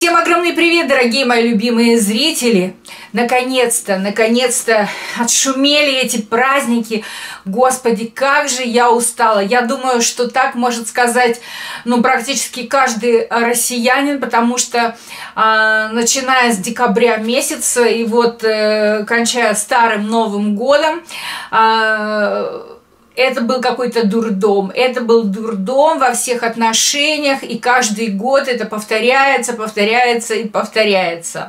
Всем огромный привет, дорогие мои любимые зрители! Наконец-то отшумели эти праздники. Господи, как же я устала! Я думаю, что так может сказать, практически каждый россиянин, потому что начиная с декабря месяца и вот кончая старым Новым годом, это был какой-то дурдом. Это был дурдом во всех отношениях, и каждый год это повторяется и повторяется.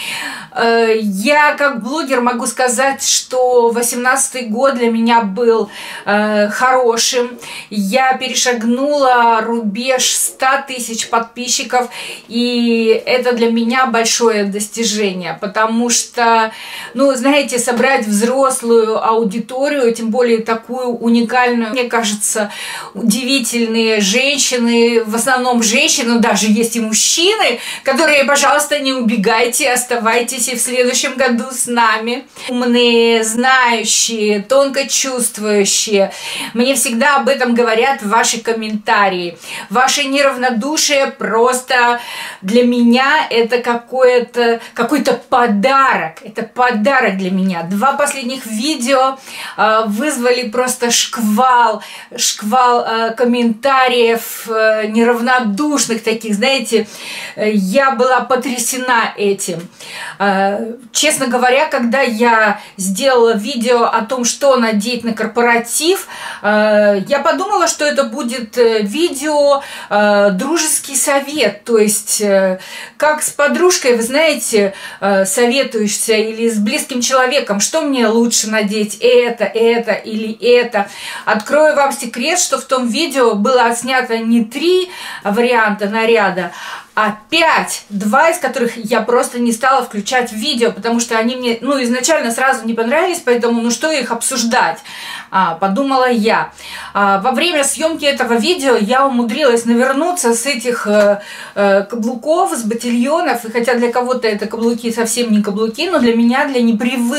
Я как блогер могу сказать, что 18-й год для меня был хорошим. Я перешагнула рубеж 100 тысяч подписчиков, и это для меня большое достижение, потому что, знаете, собрать взрослую аудиторию, тем более такую уникальную, мне кажется, удивительные женщины, в основном женщины, даже есть и мужчины, которые, пожалуйста, не убегайте, оставайтесь и в следующем году с нами. Умные, знающие, тонко чувствующие. Мне всегда об этом говорят ваши комментарии. Ваше неравнодушие просто для меня это какой-то подарок. Это подарок для меня. 2 последних видео вызвали просто шквал комментариев неравнодушных таких, знаете, я была потрясена этим. Честно говоря, когда я сделала видео о том, что надеть на корпоратив, я подумала, что это будет видео дружеский совет, то есть как с подружкой, вы знаете, советуешься, или с близким человеком, что мне лучше надеть, это или это. Открою вам секрет, что в том видео было отснято не 3 варианта наряда, а 5, 2 из которых я просто не стала включать в видео, потому что они мне, изначально сразу не понравились, поэтому, что их обсуждать, подумала я. Во время съемки этого видео я умудрилась навернуться с этих каблуков, с ботильонов, и хотя для кого-то это каблуки совсем не каблуки, но для меня, для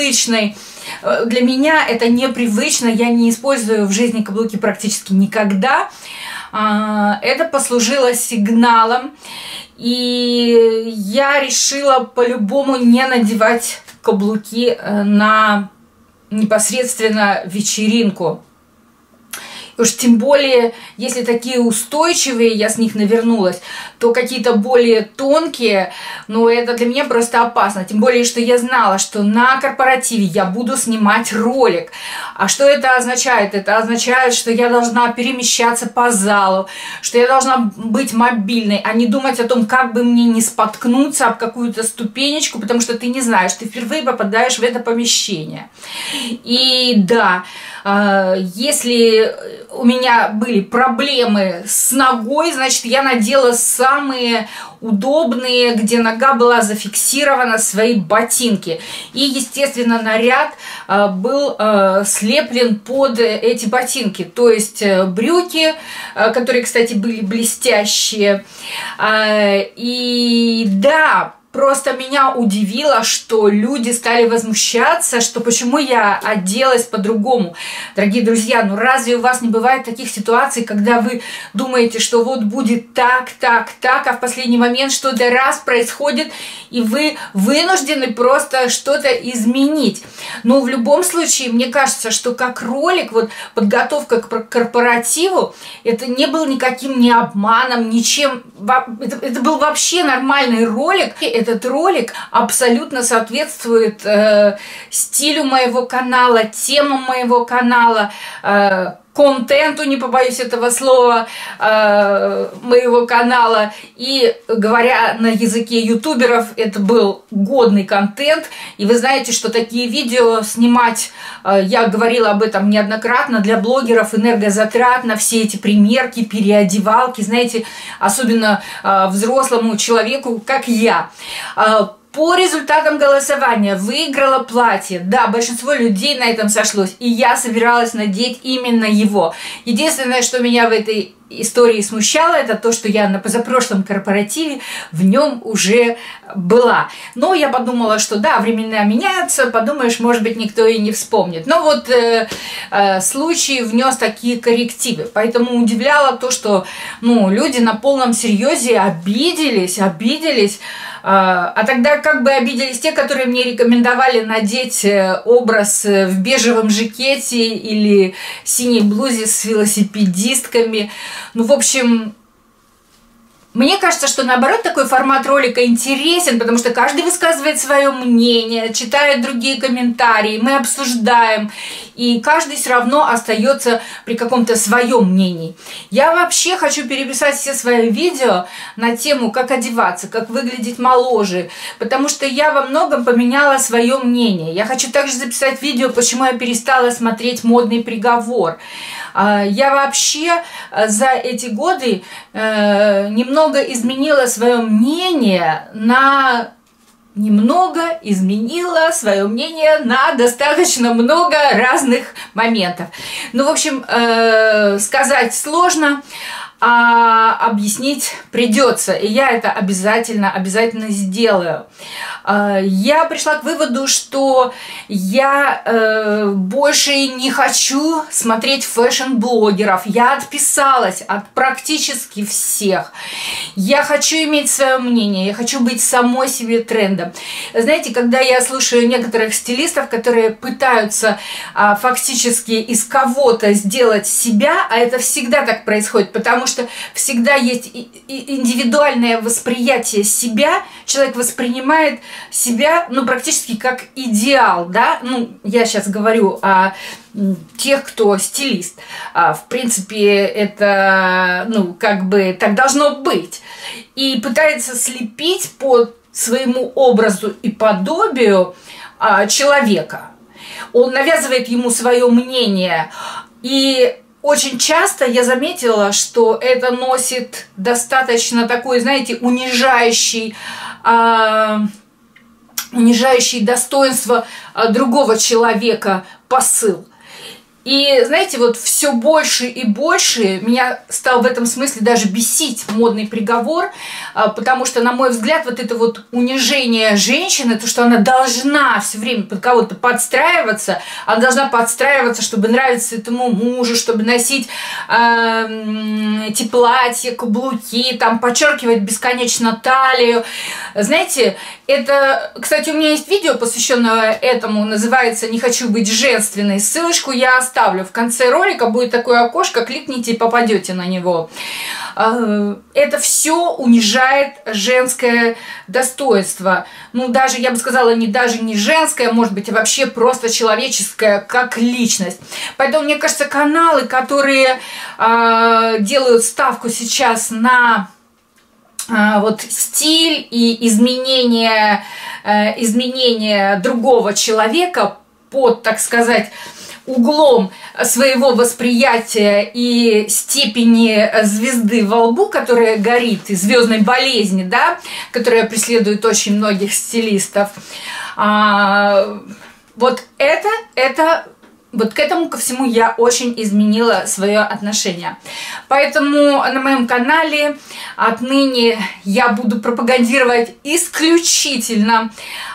меня это непривычно, я не использую в жизни каблуки практически никогда. Это послужило сигналом, и я решила по-любому не надевать каблуки на непосредственно вечеринку. Уж тем более, если такие устойчивые, я с них навернулась, то какие-то более тонкие, это для меня просто опасно. Тем более, что я знала, что на корпоративе я буду снимать ролик. А что это означает? Это означает, что я должна перемещаться по залу, что я должна быть мобильной, а не думать о том, как бы мне не споткнуться об какую-то ступенечку, потому что ты не знаешь, ты впервые попадаешь в это помещение. И да, если у меня были проблемы с ногой, значит, я надела самые удобные, где нога была зафиксирована, свои ботинки. И, естественно, наряд был слеплен под эти ботинки. То есть брюки, которые, кстати, были блестящие. И да, просто меня удивило, что люди стали возмущаться, что почему я оделась по-другому. Дорогие друзья, разве у вас не бывает таких ситуаций, когда вы думаете, что вот будет так, а в последний момент что-то раз происходит, и вы вынуждены просто что-то изменить. Но в любом случае, мне кажется, что как ролик, подготовка к корпоративу, это не был никаким ни обманом, ничем. Это был вообще нормальный ролик. Этот ролик абсолютно соответствует стилю моего канала, темам моего канала, контенту, не побоюсь этого слова, моего канала. И говоря на языке ютуберов, это был годный контент. И вы знаете, что такие видео снимать, я говорила об этом неоднократно, для блогеров энергозатратно, все эти примерки, переодевалки, знаете, особенно взрослому человеку, как я. По результатам голосования выиграло платье. Да, большинство людей на этом сошлось, и я собиралась надеть именно его. Единственное, что меня в этой истории смущало, это то, что я на позапрошлом корпоративе в нем уже была. Но я подумала, что да, времена меняются, подумаешь, может быть, никто и не вспомнит. Но случай внес такие коррективы. Поэтому удивляло то, что люди на полном серьезе обиделись А тогда как бы обиделись те, которые мне рекомендовали надеть образ в бежевом жакете или синей блузе с велосипедистками. Ну, в общем, мне кажется, что наоборот такой формат ролика интересен, потому что каждый высказывает свое мнение, читает другие комментарии, мы обсуждаем, и каждый все равно остается при каком-то своем мнении. Я вообще хочу переписать все свои видео на тему, как одеваться, как выглядеть моложе, потому что я во многом поменяла свое мнение. Я хочу также записать видео, почему я перестала смотреть «Модный приговор». Я вообще за эти годы немного изменила свое мнение на достаточно много разных моментов. Ну, в общем, сказать сложно, а объяснить придется, и я это обязательно сделаю. Я пришла к выводу, что я больше не хочу смотреть фэшн-блогеров. Я отписалась от практически всех. Я хочу иметь свое мнение, я хочу быть самой себе трендом. Знаете, когда я слушаю некоторых стилистов, которые пытаются фактически из кого-то сделать себя, а это всегда так происходит, потому что всегда есть индивидуальное восприятие себя, человек воспринимает себя, ну, практически как идеал, да, ну, я сейчас говорю о тех, кто стилист. В принципе, это, ну, как бы так должно быть. И пытается слепить по своему образу и подобию человека. Он навязывает ему свое мнение, и очень часто я заметила, что это носит достаточно такой, знаете, унижающий достоинство другого человека посыл. И, знаете, вот все больше и больше меня стал в этом смысле даже бесить «Модный приговор», потому что, на мой взгляд, вот это вот унижение женщины, то, что она должна все время под кого-то подстраиваться, она должна подстраиваться, чтобы нравиться этому мужу, чтобы носить эти платья, каблуки, там, подчеркивать бесконечно талию. Знаете, это, кстати, у меня есть видео, посвященное этому, называется «Не хочу быть женственной». Ссылочку я оставлю. В конце ролика будет такое окошко, кликните и попадете на него. Это все унижает женское достоинство. Ну, даже, я бы сказала, даже не женское, может быть, а вообще просто человеческое, как личность. Поэтому, мне кажется, каналы, которые делают ставку сейчас на вот стиль и изменение другого человека под, так сказать, углом своего восприятия и степени звезды во лбу, которая горит, и звездной болезни, да, которая преследует очень многих стилистов. Вот к этому ко всему я очень изменила свое отношение. Поэтому на моем канале отныне я буду пропагандировать исключительно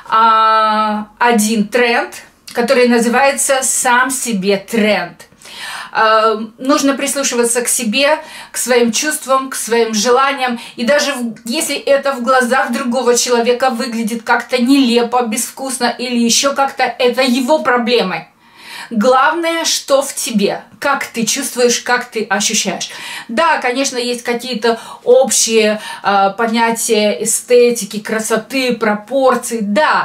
один тренд, который называется «Сам себе тренд». Нужно прислушиваться к себе, к своим чувствам, к своим желаниям. И даже если это в глазах другого человека выглядит как-то нелепо, безвкусно или еще как-то, это его проблемы. Главное, что в тебе, как ты чувствуешь, как ты ощущаешь. Да, конечно, есть какие-то общие понятия эстетики, красоты, пропорций, да,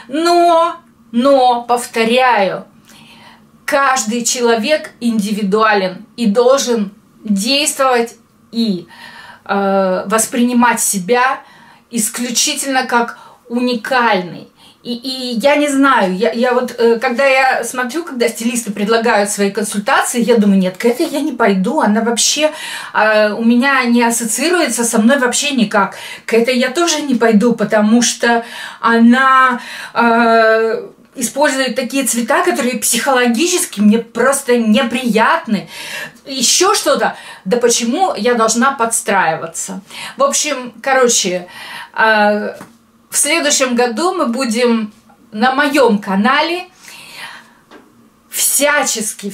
но, повторяю, каждый человек индивидуален и должен действовать и воспринимать себя исключительно как уникальный. И я не знаю, я вот, когда я смотрю, когда стилисты предлагают свои консультации, я думаю, нет, к этой я не пойду, она вообще у меня не ассоциируется со мной вообще никак. К этой я тоже не пойду, потому что она использует такие цвета, которые психологически мне просто неприятны. Еще что-то. Да почему я должна подстраиваться? В общем, короче, в следующем году мы будем на моем канале всячески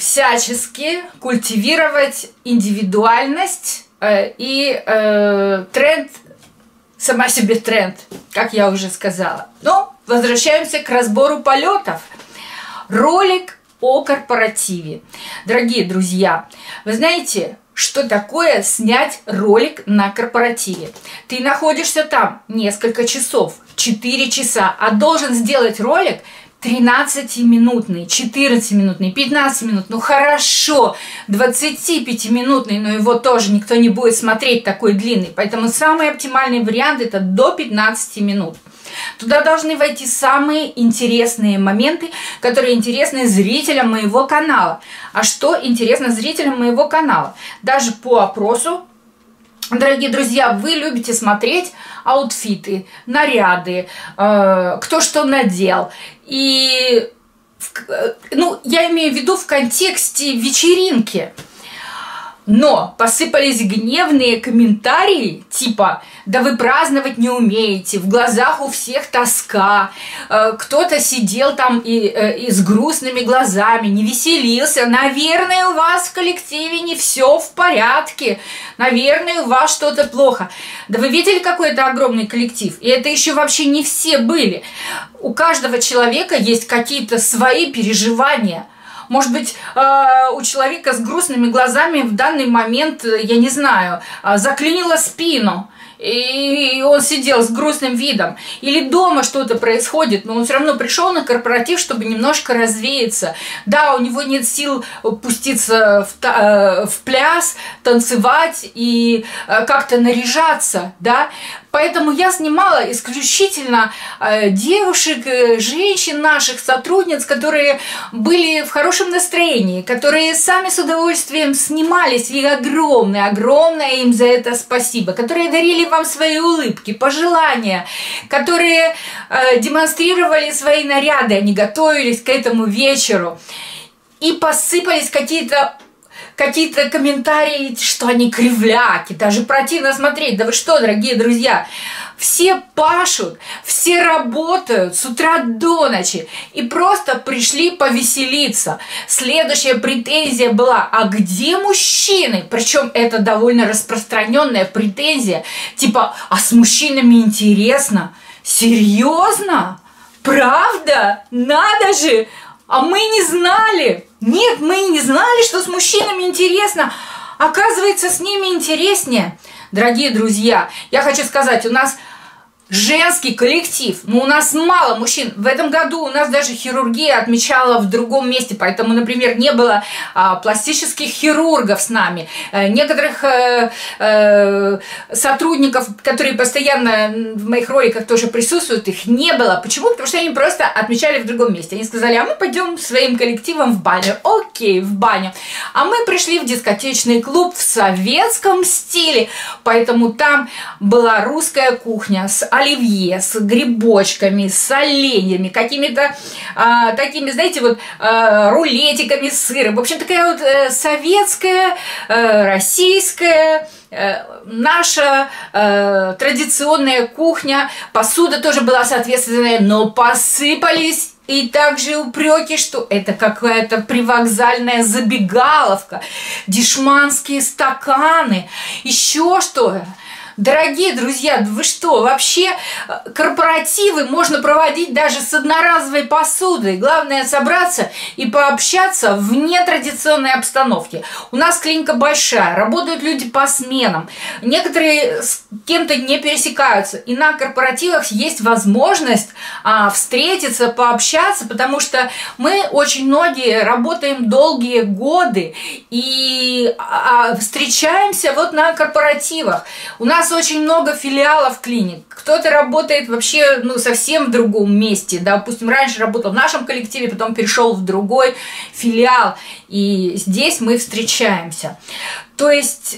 культивировать индивидуальность и тренд сама себе тренд, как я уже сказала. Но возвращаемся к разбору полетов. Ролик о корпоративе. Дорогие друзья, вы знаете, что такое снять ролик на корпоративе? Ты находишься там несколько часов, 4 часа, а должен сделать ролик 13-минутный, 14-минутный, 15 минут, ну хорошо, 25-минутный, но его тоже никто не будет смотреть такой длинный. Поэтому самый оптимальный вариант это до 15 минут. Туда должны войти самые интересные моменты, которые интересны зрителям моего канала. А что интересно зрителям моего канала? Даже по опросу, дорогие друзья, вы любите смотреть аутфиты, наряды, кто что надел. И, ну, я имею в виду в контексте вечеринки. Но посыпались гневные комментарии, типа «да вы праздновать не умеете», «в глазах у всех тоска», кто-то сидел там и с грустными глазами, не веселился, наверное, у вас в коллективе не все в порядке, наверное, у вас что-то плохо. Да вы видели, какой это огромный коллектив? И это еще вообще не все были. У каждого человека есть какие-то свои переживания. Может быть, у человека с грустными глазами в данный момент, я не знаю, заклинило спину, и он сидел с грустным видом. Или дома что-то происходит, но он все равно пришел на корпоратив, чтобы немножко развеяться. Да, у него нет сил пуститься в пляс, танцевать и как-то наряжаться, да. Поэтому я снимала исключительно девушек, женщин наших, сотрудниц, которые были в хорошем настроении, которые сами с удовольствием снимались, и огромное им за это спасибо, которые дарили вам свои улыбки, пожелания, которые демонстрировали свои наряды, они готовились к этому вечеру, и посыпались какие-то комментарии, что они кривляки, даже противно смотреть. Да вы что, дорогие друзья, все пашут, все работают с утра до ночи и просто пришли повеселиться. Следующая претензия была: а где мужчины? Причем это довольно распространенная претензия, типа: а с мужчинами интересно? Серьезно? Правда? Надо же! А мы не знали. Нет, мы не знали, что с мужчинами интересно. Оказывается, с ними интереснее. Дорогие друзья, я хочу сказать, у нас женский коллектив, но у нас мало мужчин. В этом году у нас даже хирургия отмечала в другом месте, поэтому, например, не было пластических хирургов с нами. Некоторых сотрудников, которые постоянно в моих роликах тоже присутствуют, их не было. Почему? Потому что они просто отмечали в другом месте. Они сказали: а мы пойдем своим коллективом в баню. Окей, в баню. А мы пришли в дискотечный клуб в советском стиле, поэтому там была русская кухня с оливье, с грибочками, с оленями, какими-то такими, знаете, вот рулетиками с сыром. В общем, такая вот советская, российская, наша традиционная кухня. Посуда тоже была соответственная, но посыпались и также упреки, что это какая-то привокзальная забегаловка, дешманские стаканы, еще что-то. Дорогие друзья, вы что, вообще корпоративы можно проводить даже с одноразовой посудой. Главное собраться и пообщаться в нетрадиционной обстановке. У нас клиника большая, работают люди по сменам. Некоторые с кем-то не пересекаются. И на корпоративах есть возможность встретиться, пообщаться, потому что мы очень многие работаем долгие годы и встречаемся вот на корпоративах. У нас очень много филиалов клиник. Кто-то работает вообще, ну, совсем в другом месте. Допустим, раньше работал в нашем коллективе, потом перешел в другой филиал. И здесь мы встречаемся. То есть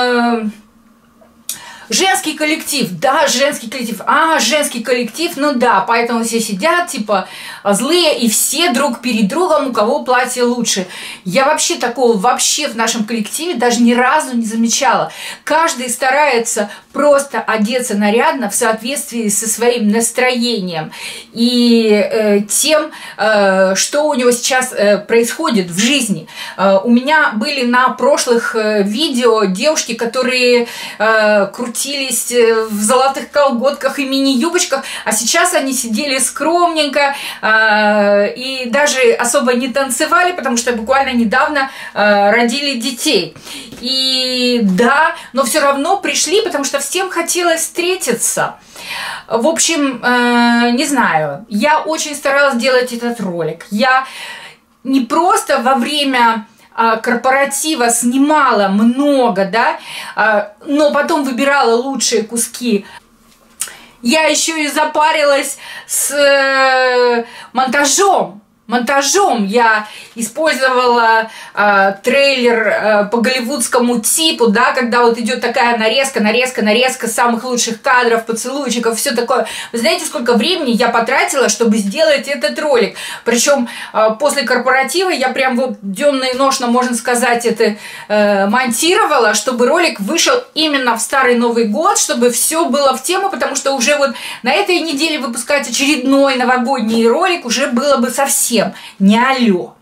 женский коллектив, да, женский коллектив, женский коллектив, ну да, поэтому все сидят, типа, злые, и все друг перед другом, у кого платье лучше. Я вообще такого в нашем коллективе даже ни разу не замечала. Каждый старается просто одеться нарядно в соответствии со своим настроением и тем, что у него сейчас происходит в жизни. У меня были на прошлых видео девушки, которые крутили крутились в золотых колготках и мини-юбочках, а сейчас они сидели скромненько и даже особо не танцевали, потому что буквально недавно родили детей. И да, но все равно пришли, потому что всем хотелось встретиться. В общем, не знаю, я очень старалась делать этот ролик. Я не просто во время корпоратива снимала много, да, но потом выбирала лучшие куски. Я еще и запарилась с монтажом. Я использовала трейлер по голливудскому типу, да, когда вот идет такая нарезка самых лучших кадров, поцелуйчиков, все такое. Вы знаете, сколько времени я потратила, чтобы сделать этот ролик? Причем после корпоратива я прям вот денно и ношно, можно сказать, это монтировала, чтобы ролик вышел именно в Старый Новый год, чтобы все было в тему, потому что уже вот на этой неделе выпускать очередной новогодний ролик уже было бы совсем не алло.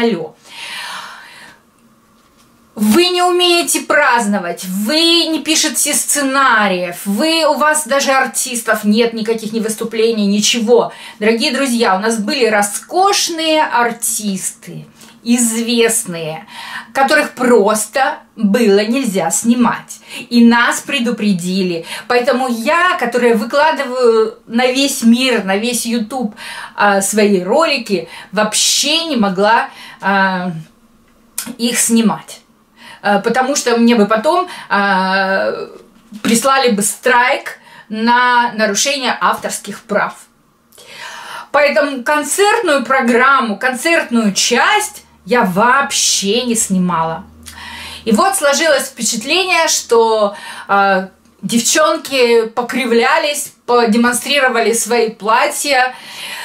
Вы не умеете праздновать, вы не пишете сценариев, у вас даже артистов нет, никаких ни выступлений, ничего. Дорогие друзья, у нас были роскошные артисты, известные, которых просто было нельзя снимать. И нас предупредили. Поэтому я, которая выкладываю на весь мир, на весь YouTube свои ролики, вообще не могла их снимать. Потому что мне бы потом прислали бы страйк на нарушение авторских прав. Поэтому концертную программу, концертную часть я вообще не снимала. И вот сложилось впечатление, что девчонки покривлялись, продемонстрировали свои платья,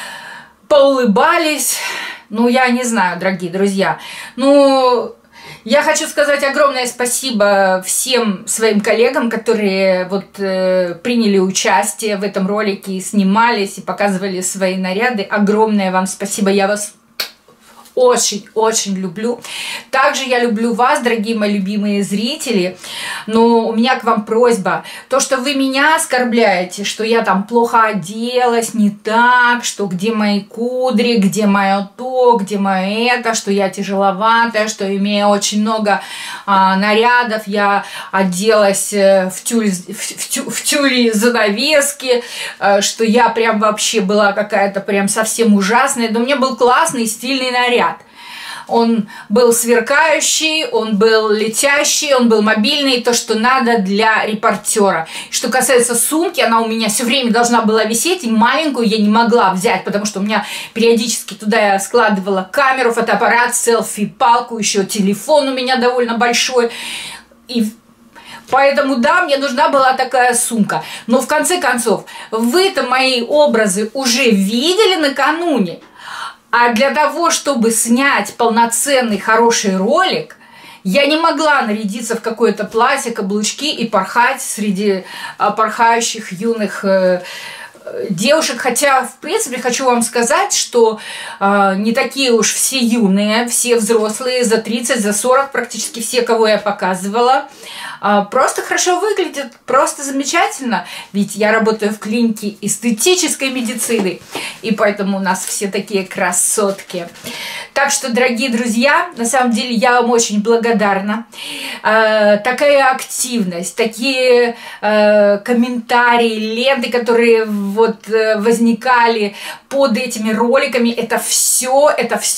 поулыбались. Ну, я не знаю, дорогие друзья. Ну, я хочу сказать огромное спасибо всем своим коллегам, которые вот приняли участие в этом ролике и снимались, и показывали свои наряды. Огромное вам спасибо, я вас очень-очень люблю. Также я люблю вас, дорогие мои любимые зрители, но у меня к вам просьба. То, что вы меня оскорбляете, что я там плохо оделась, не так, что где мои кудри, где мое то, где мое это, что я тяжеловатая, что имея очень много нарядов, я оделась в тюль занавески, что я прям вообще была какая-то прям совсем ужасная. Но у меня был классный стильный наряд. Он был сверкающий, он был летящий, он был мобильный, то, что надо для репортера. Что касается сумки, она у меня все время должна была висеть, и маленькую я не могла взять, потому что у меня периодически туда я складывала камеру, фотоаппарат, селфи, палку, еще телефон у меня довольно большой. И поэтому, да, мне нужна была такая сумка. Но в конце концов, вы-то мои образы уже видели накануне. А для того, чтобы снять полноценный хороший ролик, я не могла нарядиться в какое-то платье, каблучки и порхать среди порхающих юных девушек. Хотя, в принципе, хочу вам сказать, что не такие уж все юные, все взрослые, за 30, за 40, практически все, кого я показывала, просто хорошо выглядят, просто замечательно. Ведь я работаю в клинике эстетической медицины, и поэтому у нас все такие красотки. Так что, дорогие друзья, на самом деле я вам очень благодарна. Такая активность, такие комментарии, ленты, которые вот возникали под этими роликами, это все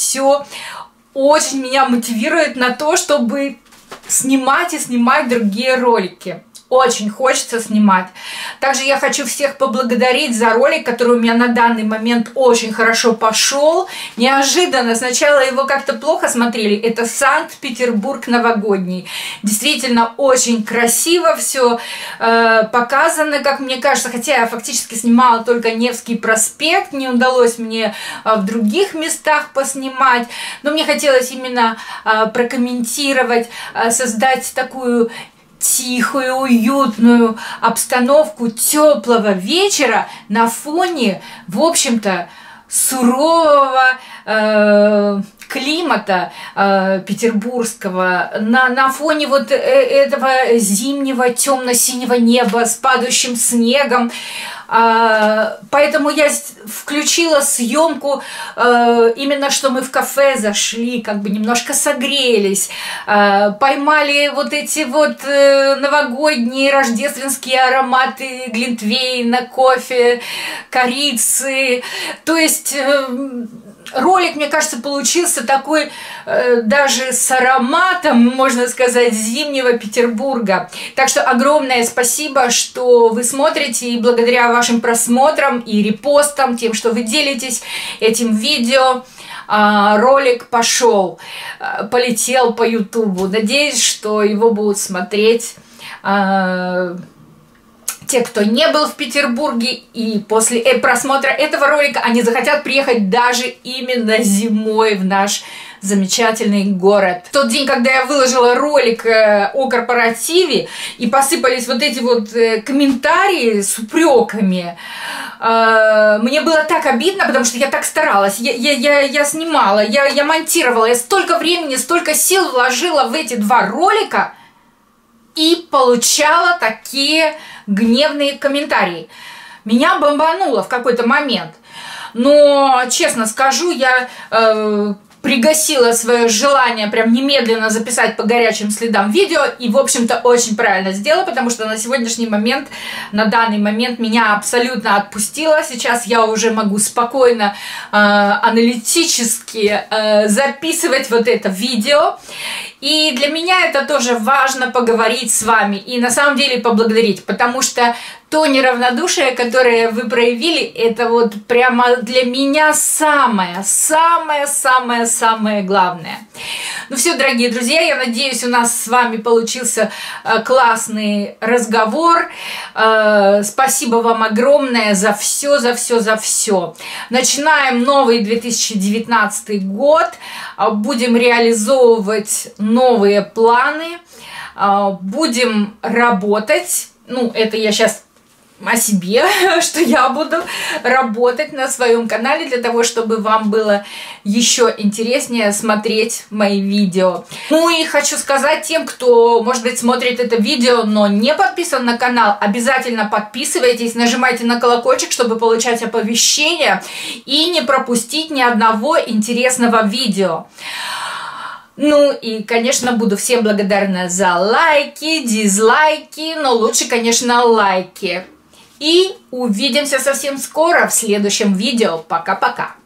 очень меня мотивирует на то, чтобы снимать и снимать другие ролики. Очень хочется снимать. Также я хочу всех поблагодарить за ролик, который у меня на данный момент очень хорошо пошел. Неожиданно, сначала его как-то плохо смотрели. Это Санкт-Петербург новогодний. Действительно очень красиво все показано, как мне кажется. Хотя я фактически снимала только Невский проспект. Не удалось мне в других местах поснимать. Но мне хотелось именно прокомментировать, создать такую тихую, уютную обстановку теплого вечера на фоне, в общем-то, сурового климата петербургского, на фоне вот этого зимнего темно-синего неба с падающим снегом. Поэтому я включила съемку именно, что мы в кафе зашли, как бы немножко согрелись, поймали вот эти вот новогодние рождественские ароматы глинтвейна, кофе, корицы. То есть ролик, мне кажется, получился такой даже с ароматом, можно сказать, зимнего Петербурга. Так что огромное спасибо, что вы смотрите, и благодаря вашим просмотрам и репостам, тем, что вы делитесь этим видео, ролик полетел по Ютубу. Надеюсь, что его будут смотреть те, кто не был в Петербурге, и после просмотра этого ролика они захотят приехать даже именно зимой в наш замечательный город. В тот день, когда я выложила ролик о корпоративе, и посыпались вот эти вот комментарии с упреками, мне было так обидно, потому что я так старалась, я снимала, я монтировала, я столько времени, столько сил вложила в эти 2 ролика, и получала такие гневные комментарии. Меня бомбануло в какой-то момент. Но, честно скажу, я пригасила свое желание прям немедленно записать по горячим следам видео. И, в общем-то, очень правильно сделала, потому что на сегодняшний момент, на данный момент меня абсолютно отпустило. Сейчас я уже могу спокойно, аналитически записывать вот это видео. И для меня это тоже важно поговорить с вами и на самом деле поблагодарить, потому что то неравнодушие, которое вы проявили, это вот прямо для меня самое главное. Ну все, дорогие друзья, я надеюсь, у нас с вами получился классный разговор. Спасибо вам огромное за все. Начинаем новый 2019 год, будем реализовывать новые планы, будем работать. Ну, это я сейчас о себе, что я буду работать на своем канале для того, чтобы вам было еще интереснее смотреть мои видео. Ну и хочу сказать тем, кто, может быть, смотрит это видео, но не подписан на канал, обязательно подписывайтесь, нажимайте на колокольчик, чтобы получать оповещения и не пропустить ни одного интересного видео. Ну и, конечно, буду всем благодарна за лайки, дизлайки, но лучше, конечно, лайки. И увидимся совсем скоро в следующем видео. Пока-пока!